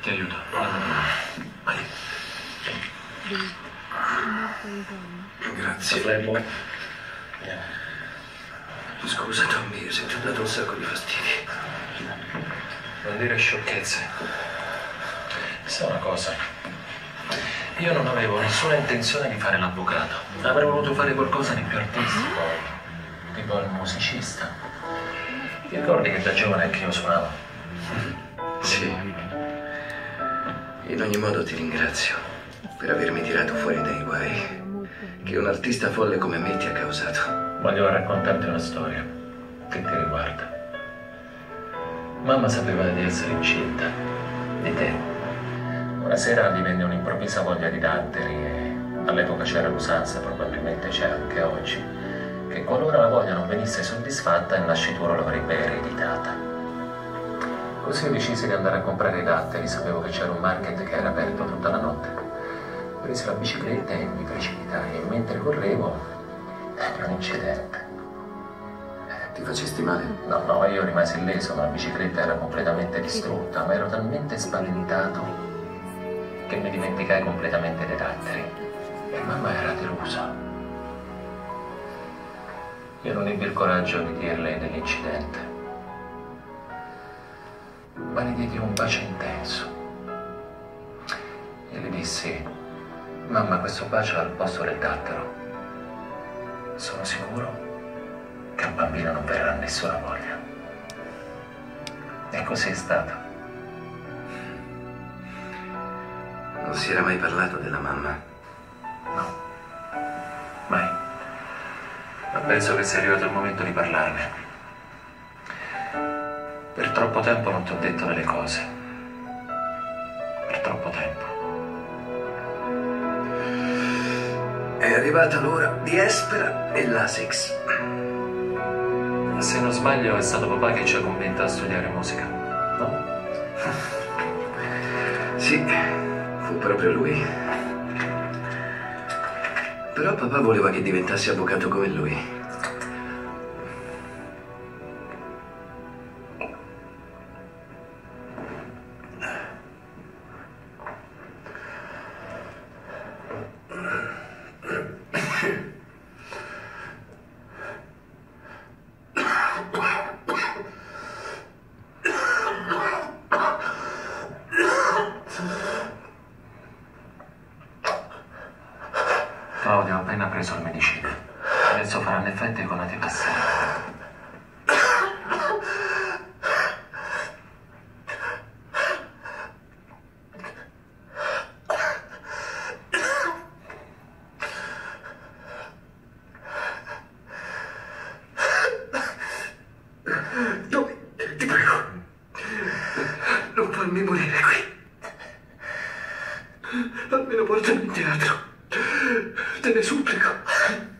Ti aiuto. Vai. Grazie. Flebo. Scusa Tommy, se ti ho dato un sacco di fastidi. Non dire sciocchezze. Sai una cosa? Io non avevo nessuna intenzione di fare l'avvocato. Avrei voluto fare qualcosa di più artistico, tipo il musicista. Ti ricordi che da giovane anche io suonavo? Sì. In ogni modo ti ringrazio per avermi tirato fuori dai guai che un artista folle come me ti ha causato. Voglio raccontarti una storia che ti riguarda. Mamma sapeva di essere incinta di te. Una sera gli venne un'improvvisa voglia di datteri e all'epoca c'era l'usanza, probabilmente c'è anche oggi, che qualora la voglia non venisse soddisfatta il nascituro l'avrebbe ereditata. Così decisi di andare a comprare i datteri, sapevo che c'era un market che era aperto tutta la notte. Presi la bicicletta e mi precipitai e mentre correvo ebbi un incidente. Ti facesti male? No, io rimasi illeso, ma la bicicletta era completamente distrutta, ma ero talmente spaventato che mi dimenticai completamente dei datteri e mamma era delusa. Io non ebbi il coraggio di dirle dell'incidente, ma le diedi un bacio intenso e le dissi: mamma, questo bacio è al posto del dattero. Sono sicuro che al bambino non verrà nessuna voglia. E così è stato. Non si era mai parlato della mamma? No, mai. Ma penso che sia arrivato il momento di parlarne. Per troppo tempo non ti ho detto delle cose. Per troppo tempo. È arrivata l'ora di Espera e l'Asics. Se non sbaglio è stato papà che ci ha convinto a studiare musica, no? Sì, fu proprio lui. Però papà voleva che diventassi avvocato come lui. Claudio ha appena preso le medicine. Adesso faranno effetto con la passare. Tommy, ti prego, non farmi morire qui. Almeno portami in teatro. Te ne supplico.